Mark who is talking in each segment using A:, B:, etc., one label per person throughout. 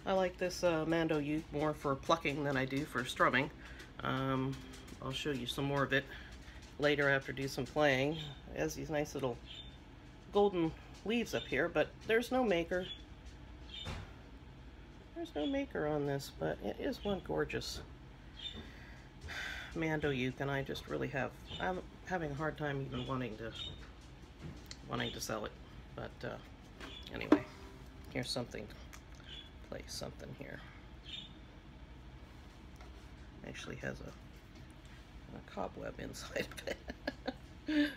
A: I like this Mando Uke more for plucking than I do for strumming. I'll show you some more of it later after I do some playing. It has these nice little golden leaves up here, but there's no maker. There's no maker on this, but it is one gorgeous Mando Uke, and I just really I'm having a hard time even wanting to sell it. But anyway, here's something. Place something here. Actually has a cobweb inside of it.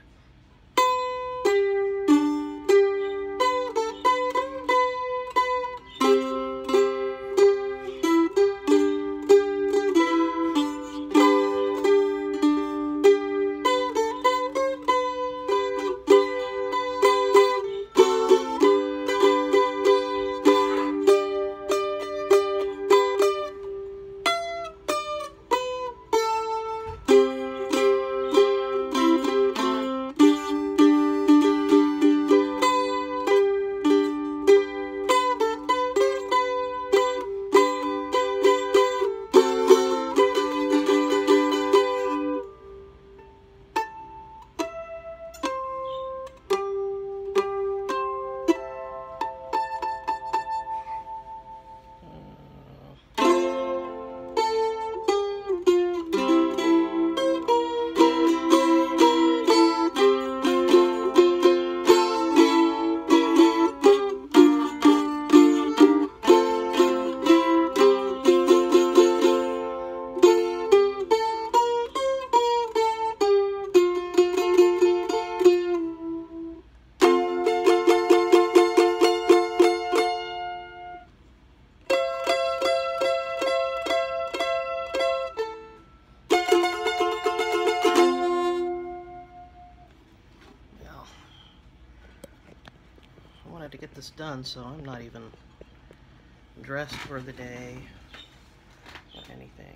A: To get this done, so I'm not even dressed for the day or anything.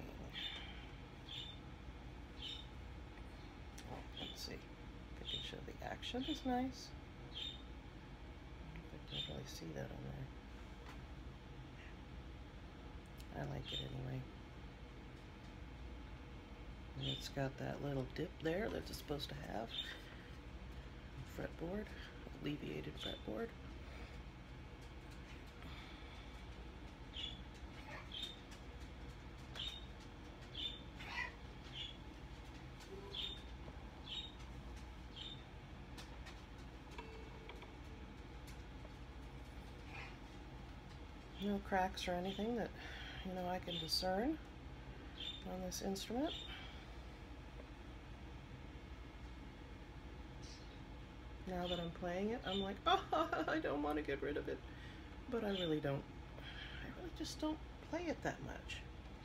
A: Let's see if I can show the action is nice. I can't really see that on there. I like it anyway. And it's got that little dip there that it's supposed to have. Fretboard, alleviated fretboard. No cracks or anything that, I can discern on this instrument. Now that I'm playing it, I'm like, oh, I don't want to get rid of it. But I really don't. I really just don't play it that much.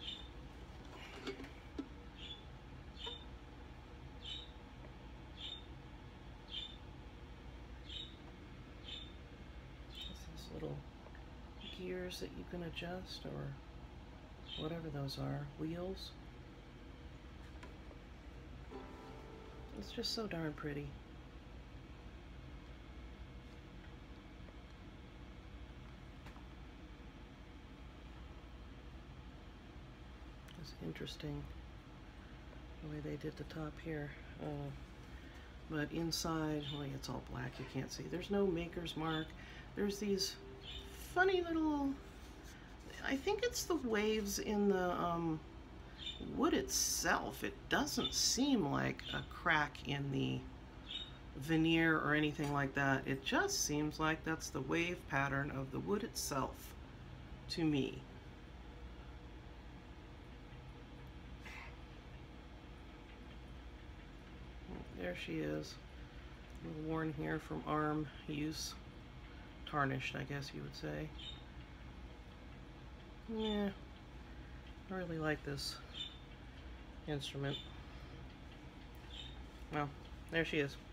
A: This little gears that you can adjust, or whatever those are, wheels. It's just so darn pretty. It's interesting the way they did the top here. But inside, well, it's all black, you can't see. There's no maker's mark. There's these funny little, I think it's the waves in the wood itself. It doesn't seem like a crack in the veneer or anything like that. It just seems like that's the wave pattern of the wood itself to me. There she is, a little worn here from arm use. Tarnished, I guess you would say. Yeah, I really like this instrument. Well, there she is.